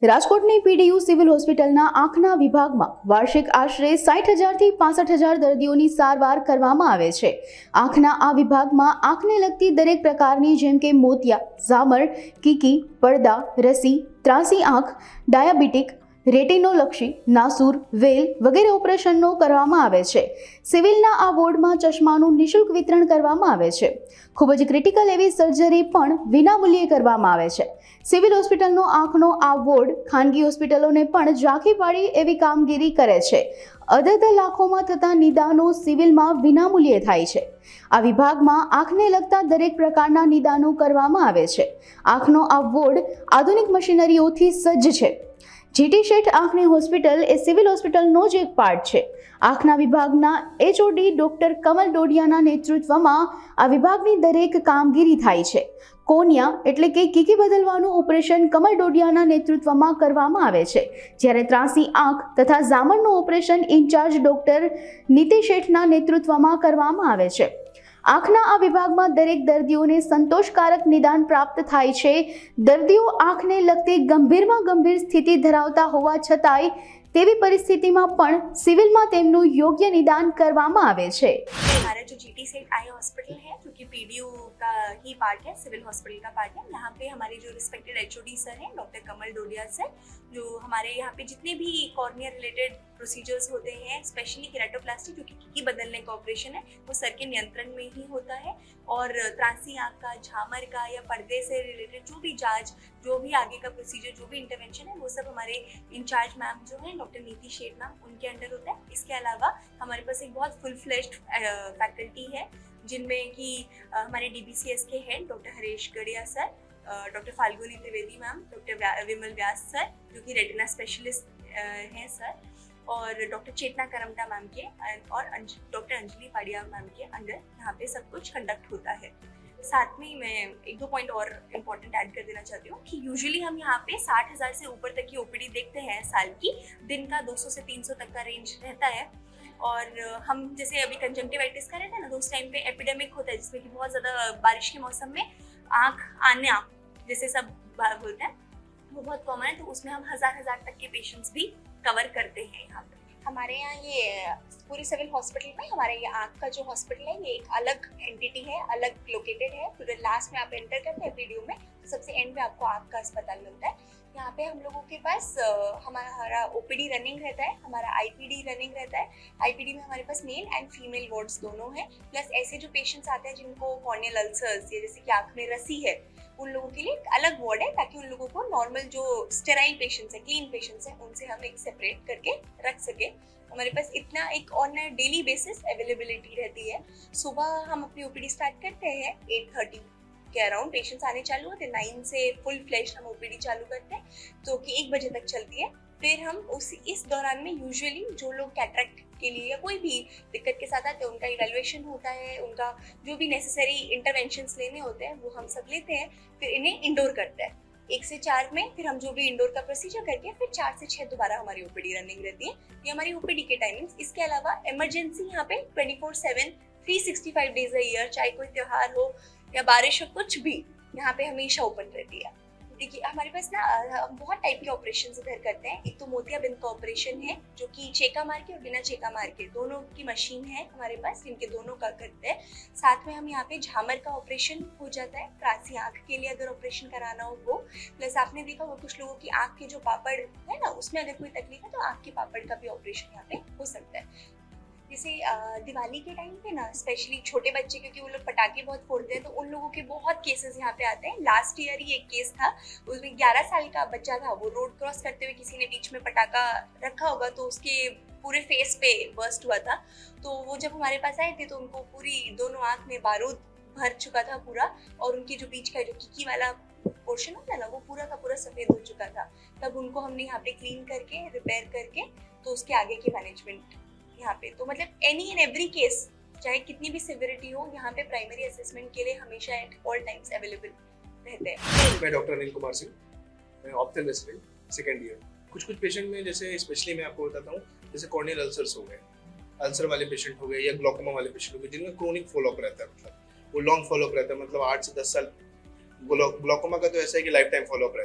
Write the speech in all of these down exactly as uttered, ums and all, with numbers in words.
રાજકોટની PDU civil હોસ્પિટલના આંખના વિભાગમાં વાર્ષિક આશરે સાઠ હજારથી પાસઠ હજાર દર્દીઓની સારવાર કરવામાં આવે છે। આંખના આ વિભાગમાં આંખને લગતી દરેક પ્રકારની જેમ કે મોતિયા, ઝામર, કીકી, પડદા, રસી, ત્રાસી આંખ, ડાયાબિટીક, રેટિનોલક્ષી, નાસુર, વેલ વગેરે ઓપરેશનો કરવામાં આવે છે। સિવિલના આ વોર્ડમાં ચશ્માનું નિઃશુલ્ક વિતરણ કરવામાં આવે છે। ખૂબ જ ક્રિટિકલ એવી સર્જરી પણ વિનામૂલ્યે કરવામાં આવે છે। સિવિલ હોસ્પિટલનો આંખનો આ વોર્ડ ખાનગી હોસ્પિટલોને પણ ઝાંખી પાડી એવી કામગીરી કરે છે। અધધ લાખોમાં થતા નિદાનો સિવિલમાં વિનામૂલ્યે થાય છે। આ વિભાગમાં આંખને લગતા દરેક પ્રકારના નિદાનો કરવામાં આવે છે। આંખનો આ વોર્ડ આધુનિક મશીનરીઓથી સજ્જ છે। જીટી શેઠ આંખની હોસ્પિટલ એ સિવિલ હોસ્પિટલનો જ એક પાર્ટ છે। આંખના વિભાગના એચઓડી ડોક્ટર કમલ ડોડિયાના નેતૃત્વમાં આ વિભાગની દરેક કામગીરી થાય છે। કોનિયા એટલે કે કીકી બદલવાનું ઓપરેશન કમલ ડોડિયાના નેતૃત્વમાં કરવામાં આવે છે, જ્યારે ત્રાસી આંખ તથા ઝામરનું ઓપરેશન ઇન્ચાર્જ ડોક્ટર નીતિ શેઠના નેતૃત્વમાં કરવામાં આવે છે। આંખના આ વિભાગમાં દરેક દર્દીઓને સંતોષકારક નિદાન પ્રાપ્ત થાય છે। દર્દીઓ આંખને લગતી ગંભીરમાં ગંભીર સ્થિતિ ધરાવતા હોવા છતાંય તેવી परिस्थितिમાં પણ સિવિલમાં તેમનું યોગ્ય નિદાન કરવામાં આવે છે। हमारा जो जीटी सेठ आई हॉस्पिटल है, जो कि पीडीयू का ही पार्ट है, सिविल हॉस्पिटल का पार्ट है। यहाँ पे हमारे जो रिस्पेक्टेड एचओडी सर हैं, डॉक्टर कमल डोडिया सर, जो हमारे यहाँ पे जितने भी कॉर्निया रिलेटेड प्रोसीजर्स होते हैं, स्पेशली केराटोप्लास्टी जो कि की बदलने का ऑपरेशन है, वो सर के नियंत्रण में ही होता है। और त्रासी आँख का, झामर का या पर्दे से रिलेटेड जो भी जांच, जो भी आगे का प्रोसीजर, जो भी इंटरवेंशन है, वो सब हमारे इंचार्ज मैम जो है डॉक्टर नीति शेठ मैम, उनके अंडर होता है। इसके अलावा हमारे पास एक बहुत फुल फ्लेश्ड फैकल्टी है, जिनमें कि हमारे डीबीसीएस के head doctor Harish Gadiya sir, doctor Falguni Trivedi ma'am, doctor Vimal Vyas sir जो कि रेटिना स्पेशलिस्ट हैं सर, और डॉक्टर चेतना करमटा मैम के और डॉक्टर अंजलि पाड़िया मैम के अंडर यहाँ पे सब कुछ कंडक्ट होता है। साथ में मैं एक दो पॉइंट और इम्पोर्टेंट ऐड कर देना चाहती हूँ कि यूजुअली हम यहाँ पे साठ हज़ार से ऊपर तक की ओपीडी देखते हैं साल की। दिन का दो सौ से तीन सौ तक का रेंज रहता है। और हम जैसे अभी कंजंक्टिवाइटिस का रहता है ना, तो उस टाइम पे एपिडेमिक होता है, जिसमें कि बहुत ज़्यादा बारिश के मौसम में आँख आना जैसे सब बोलते हैं, वो बहुत कॉमन है। तो उसमें हम हज़ार हज़ार तक के पेशेंट्स भी कवर करते हैं यहाँ पे। हमारे यहाँ ये पूरी सिविल हॉस्पिटल में हमारा ये आँख का जो हॉस्पिटल है, ये एक अलग एंटिटी है, अलग लोकेटेड है। पूरे लास्ट में आप एंटर करते हैं पीडीयू में, तो सबसे एंड में आपको आँख का अस्पताल मिलता है। यहाँ पे हम लोगों के पास हमारा ओपीडी रनिंग रहता है, हमारा आईपीडी रनिंग रहता है। आईपीडी में हमारे पास मेल एंड फीमेल वार्ड्स दोनों हैं। प्लस ऐसे जो पेशेंट्स आते हैं जिनको कॉर्नियल अल्सर्स या जैसे कि आँख में रसी है, उन लोगों के लिए एक अलग वार्ड है, ताकि उन लोगों को नॉर्मल जो स्टेराइल पेशेंट्स हैं, क्लीन पेशेंट्स हैं, उनसे हम एक सेपरेट करके रख सके। हमारे पास इतना एक ऑन डेली बेसिस अवेलेबिलिटी रहती है। सुबह हम अपनी ओपीडी स्टार्ट करते हैं एट थर्टी के अराउंड, पेशेंट्स आने चालू होते हैं। नाइन से फुल फ्लैश हम ओपीडी चालू करते हैं, जो कि एक बजे तक चलती है। फिर हम उस इस दौरान में यूजुअली जो लोग कैटरेक्ट के लिए या कोई भी दिक्कत के साथ आते हैं, उनका इवैल्यूएशन होता है, उनका जो भी नेसेसरी इंटरवेंशंस लेने होते हैं वो हम सब लेते हैं। फिर इन्हें इंडोर करते हैं एक से चार में, फिर हम जो भी इंडोर का प्रोसीजर करके फिर चार से छः दोबारा हमारी ओपीडी रनिंग रहती है। ये हमारी ओपीडी के टाइमिंग्स। इसके अलावा इमरजेंसी यहाँ पे twenty four seven three sixty five days a year, चाहे कोई त्यौहार हो या बारिश हो, कुछ भी यहाँ पे हमेशा ओपन रहती है। देखिए हमारे पास ना बहुत टाइप के ऑपरेशन इधर करते हैं। एक तो मोतिया बिंद का ऑपरेशन है, जो कि चेका मार के और बिना चेका मार के दोनों की मशीन है हमारे पास, जिनके दोनों का करते हैं। साथ में हम यहाँ पे झामर का ऑपरेशन हो जाता है, त्रासी आँख के लिए अगर ऑपरेशन कराना हो वो। प्लस आपने देखा वो कुछ लोगों की आँख के जो पापड़ है ना, उसमें अगर कोई तकलीफ है तो आँख के पापड़ का भी ऑपरेशन यहाँ पे हो सकता है। जैसे दिवाली के टाइम पे ना स्पेशली छोटे बच्चे, क्योंकि वो लोग पटाखे बहुत फोड़ते हैं, तो उन लोगों के बहुत केसेस यहाँ पे आते हैं। लास्ट ईयर ही एक केस था, उसमें ग्यारह साल का बच्चा था, वो रोड क्रॉस करते हुए किसी ने बीच में पटाखा रखा होगा, तो उसके पूरे फेस पे बर्स्ट हुआ था। तो वो जब हमारे पास आए थे तो उनको पूरी दोनों आँख में बारूद भर चुका था पूरा, और उनकी जो बीच का जो किकी वाला पोर्शन होता है ना, वो पूरा का पूरा सफ़ेद हो चुका था। तब उनको हमने यहाँ पे क्लीन करके रिपेयर करके तो उसके आगे की मैनेजमेंट यहाँ पे। तो मतलब एनी एंड एवरी केस, चाहे कितनी भी सिवियरिटी हो, यहाँ पे प्राइमरी असेसमेंट के लिए हमेशा एट ऑल टाइम्स अवेलेबल रहते हैं। मैं डॉक्टर अनिल कुमार सिंह, मैं ऑप्थेल्मिस्ट सेकेंड ईयर। कुछ कुछ पेशेंट में जैसे स्पेशली मैं आपको बताता हूँ, जैसे कॉर्नियल अल्सर्स हो गए, अल्सर वाले पेशेंट हो गए या ग्लोकोमा वाले पेशेंट हो गए, जिनमें क्रोनिक फॉलोअप रहता है, मतलब वो लॉन्ग फॉलोअप रहता है, मतलब आठ से दस साल। ग्लोकोमा का तो ऐसा है कि लाइफ टाइम फॉलोअप रहता है।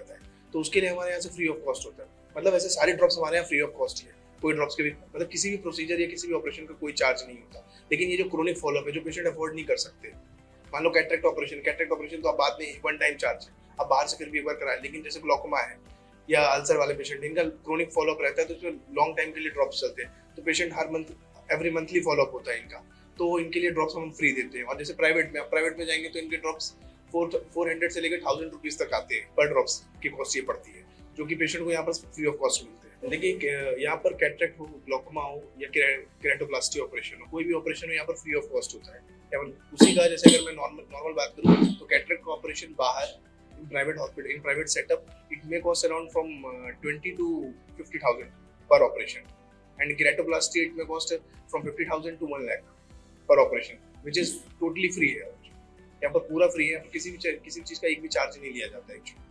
तो उसके लिए हमारे यहाँ से फ्री ऑफ कॉस्ट होता है। मतलब ऐसे सारे ड्रॉप्स हमारे यहाँ फ्री ऑफ कॉस्ट है, कोई ड्रॉप्स के भी मतलब किसी भी प्रोसीजर या किसी भी ऑपरेशन का कोई चार्ज नहीं होता। लेकिन ये जो क्रोनिक फॉलोअप है, जो पेशेंट अफोर्ड नहीं कर सकते, मान लो कैटरेक्ट ऑपरेशन, कैटरेक्ट ऑपरेशन तो आप बाद में वन टाइम चार्ज है, आप बाहर से फिर भी एक बार कराएं। लेकिन जैसे ग्लोकोमा है या अल्सर वाले पेशेंट, इनका क्रोनिक फॉलोअप रहता है, तो इसमें लॉन्ग टाइम के लिए ड्रॉप्स चलते हैं, तो पेशेंट हर मंथ एवरी मंथली फॉलोअप होता है इनका, तो इनके लिए ड्रॉप्स हम फ्री देते हैं। और जैसे प्राइवेट में, आप प्राइवेट में जाएंगे तो इनके ड्रॉप्स फोर फोर हंड्रेड से लेकर थाउजेंड रुपीज तक आते हैं, पर ड्रॉप्स की कॉस्ट ये पड़ती है, जो कि पेशेंट को यहाँ पर फ्री ऑफ कॉस्ट मिलते हैं। देखिए यहाँ पर कैटरेक्ट हो, ग्लोकोमा हो या केराटोप्लास्टी ऑपरेशन हो, कोई भी ऑपरेशन हो यहाँ पर फ्री ऑफ कॉस्ट होता है। या उसी का जैसे अगर मैं नॉर्मल नॉर्मल बात करूँ तो कैटरेक्ट का ऑपरेशन बाहर in private hospital, in private setup, it may cost around from twenty to fifty thousand per operation, and keratoplasty it may cost from fifty thousand to one lakh per operation, which is totally free है। यहाँ पर पूरा free है, किसी भी किसी चीज का एक भी चार्ज नहीं लिया जाता है।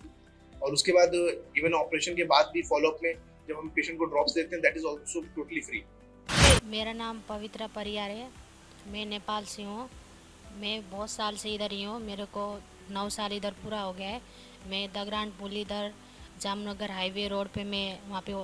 और उसके बाद इवन ऑपरेशन के बाद भी फॉलोअप में जब हम पेशेंट को ड्रॉप्स देते हैं, that is also totally free. मेरा नाम पवित्रा परियार है, मैं नेपाल से हूँ। मैं बहुत साल से इधर ही हूँ, मेरे को नौ साल इधर पूरा हो गया है। मैं दगरान पुल इधर जामनगर हाईवे रोड पे मैं वहाँ पे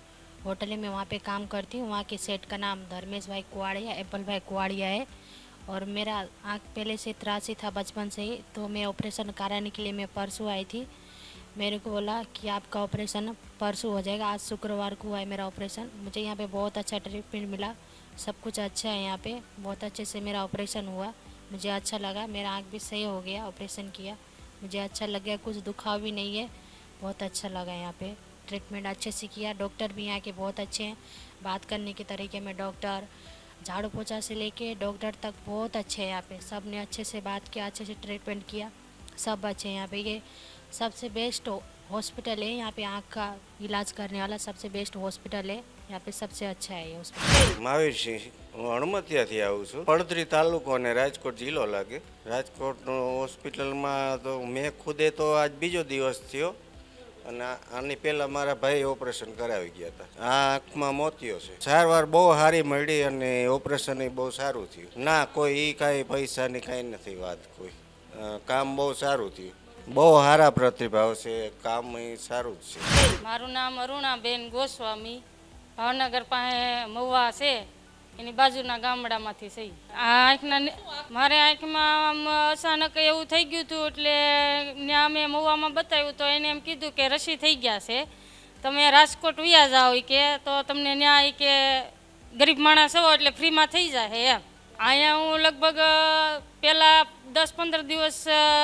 होटल में वहाँ पे काम करती हूँ। वहाँ के सेट का नाम धर्मेश भाई कुआड़िया, एप्पल भाई कुआड़िया है। और मेरा आँख पहले से त्रासी था बचपन से ही, तो मैं ऑपरेशन कराने के लिए मैं परसों आई थी। मेरे को बोला कि आपका ऑपरेशन परसों हो जाएगा, आज शुक्रवार को हुआ है मेरा ऑपरेशन। मुझे यहाँ पे बहुत अच्छा ट्रीटमेंट मिला, सब कुछ अच्छा है यहाँ पे, बहुत अच्छे से मेरा ऑपरेशन हुआ, मुझे अच्छा लगा। मेरा आँख भी सही हो गया, ऑपरेशन किया, मुझे अच्छा लग गया, कुछ दुखाव भी नहीं है, बहुत अच्छा लगा यहाँ पे, ट्रीटमेंट अच्छे से किया। डॉक्टर भी यहाँ के बहुत अच्छे हैं, बात करने के तरीके में डॉक्टर, झाड़ू पोछा से लेके डॉक्टर तक बहुत अच्छे हैं यहाँ पे, सब ने अच्छे से बात किया, अच्छे से ट्रीटमेंट किया, सब अच्छे हैं यहाँ पे। ये सबसे बेस्ट हॉस्पिटल है यहाँ पे, आँख का इलाज करने वाला सबसे बेस्ट हॉस्पिटल है यहाँ पे, सबसे अच्छा है ये हॉस्पिटल। महावीर सिंह, હું હળમતિયાથી આવું છું। પડતરી તાલુકો અને રાજકોટ જિલ્લો લાગે। રાજકોટ હોસ્પિટલમાં તો મેં ખુદે તો આજ બીજો દિવસ થયો, અને આની પહેલાં મારા ભાઈ ઓપરેશન કરાવી ગયા હતા। આ આંખમાં મોતિયો છે, સારવાર બહુ સારી મળી અને ઓપરેશન બહુ સારું થયું। ના કોઈ એ કાંઈ પૈસાની કાંઈ નથી વાત, કોઈ કામ બહુ સારું થયું, બહુ સારા પ્રતિભાવ છે, કામ એ સારું જ છે। મારું નામ અરુણાબેન ગોસ્વામી, ભાવનગર પાસે મહુવા છે એની બાજુના ગામડામાંથી છે। આ આંખના મારે આંખમાં આમ અચાનક એવું થઈ ગયું હતું, એટલે ત્યાં અમે મહુવામાં બતાવ્યું તો એને એમ કીધું કે રસી થઈ ગયા છે, તમે રાજકોટ વ્યા જાઓ કે તો તમને ત્યાં કે ગરીબ માણસ હો એટલે ફ્રીમાં થઈ જાય એમ। અહીંયા હું લગભગ પહેલાં દસ પંદર દિવસ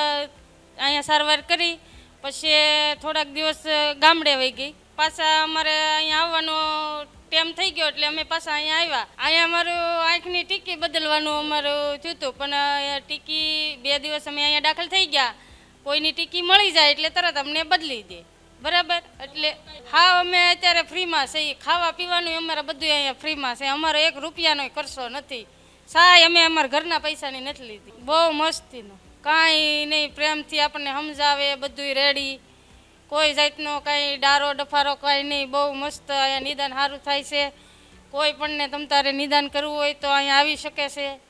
અહીંયા સારવાર કરી, પછી થોડાક દિવસ ગામડે વહી ગઈ, પાછા અમારે અહીંયા આવવાનો ટાઈમ થઈ ગયો એટલે અમે પાછા અહીંયા આવ્યા। અહીંયા અમારું આંખની ટીકી બદલવાનું અમારું થયું હતું, પણ ટીકી બે દિવસ અમે અહીંયા દાખલ થઈ ગયા, કોઈની ટીકી મળી જાય એટલે તરત અમને બદલી દે, બરાબર। એટલે હા અમે અત્યારે ફ્રીમાં છે, ખાવા પીવાનું અમારે બધું અહીંયા ફ્રીમાં છે, અમારો એક રૂપિયાનો ખર્ચો નથી, સાય અમે અમારા ઘરના પૈસાની નથી લીધી, બહુ મસ્તીનો, કાંઈ નહીં, પ્રેમથી આપણને સમજાવે, બધું રેડી, કોઈ જાતનો કાંઈ ડારો ડફારો કાંઈ નહીં, બહુ મસ્ત અહીંયા નિદાન સારું થાય છે। કોઈ પણને તમ તારે નિદાન કરવું હોય તો અહીંયા આવી શકે છે।